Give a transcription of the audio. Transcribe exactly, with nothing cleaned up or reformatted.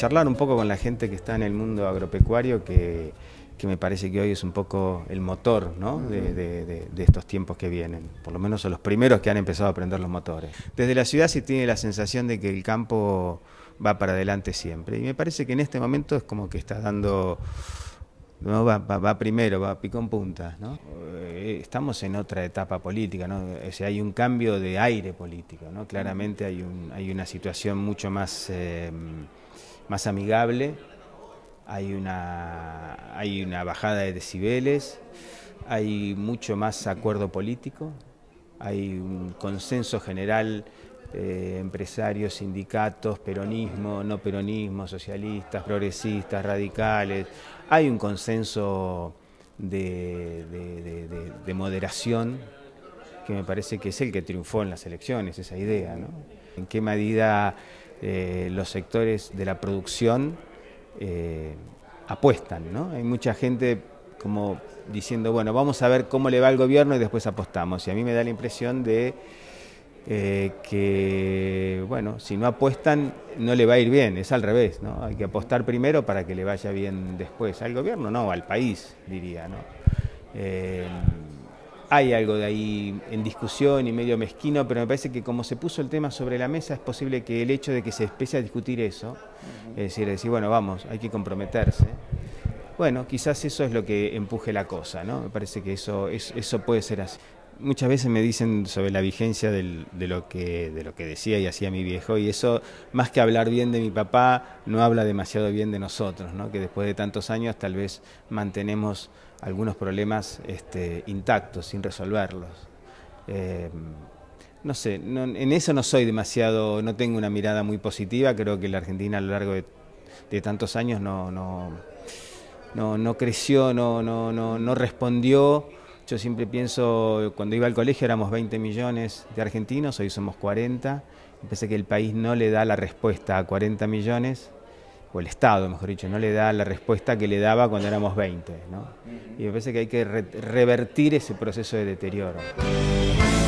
charlar un poco con la gente que está en el mundo agropecuario, que, que me parece que hoy es un poco el motor, ¿no?, de, de, de, de estos tiempos que vienen. Por lo menos son los primeros que han empezado a aprender los motores. Desde la ciudad se tiene la sensación de que el campo va para adelante siempre. Y me parece que en este momento es como que está dando... No, va, va, va primero, va pico en punta, ¿no? Estamos en otra etapa política, ¿no? O sea, hay un cambio de aire político, ¿no? Claramente hay, un, hay una situación mucho más, eh, más amigable, hay una, hay una bajada de decibeles, hay mucho más acuerdo político, hay un consenso general, eh, empresarios, sindicatos, peronismo, no peronismo, socialistas, progresistas, radicales. Hay un consenso de, de, de, de, de moderación que me parece que es el que triunfó en las elecciones, esa idea, ¿no? En qué medida eh, los sectores de la producción eh, apuestan, ¿no? Hay mucha gente como diciendo, bueno, vamos a ver cómo le va al gobierno y después apostamos. Y a mí me da la impresión de eh, que, bueno, si no apuestan no le va a ir bien, es al revés, ¿no? Hay que apostar primero para que le vaya bien después. Al gobierno no, al país, diría, ¿no? Eh, hay algo de ahí en discusión y medio mezquino, pero me parece que como se puso el tema sobre la mesa, es posible que el hecho de que se empiece a discutir eso, es decir, decir, bueno, vamos, hay que comprometerse. Bueno, quizás eso es lo que empuje la cosa, ¿no? Me parece que eso, es, eso puede ser así. Muchas veces me dicen sobre la vigencia del, de, lo que, de lo que decía y hacía mi viejo, y eso, más que hablar bien de mi papá, no habla demasiado bien de nosotros, ¿no? Que después de tantos años tal vez mantenemos algunos problemas este, intactos, sin resolverlos. Eh, no sé, no, en eso no soy demasiado, no tengo una mirada muy positiva. Creo que la Argentina a lo largo de, de tantos años no, no, no, no creció, no, no, no, no respondió. Yo siempre pienso, cuando iba al colegio éramos veinte millones de argentinos, hoy somos cuarenta. Me parece que el país no le da la respuesta a cuarenta millones, o el Estado, mejor dicho, no le da la respuesta que le daba cuando éramos veinte, ¿no? Y me parece que hay que re revertir ese proceso de deterioro.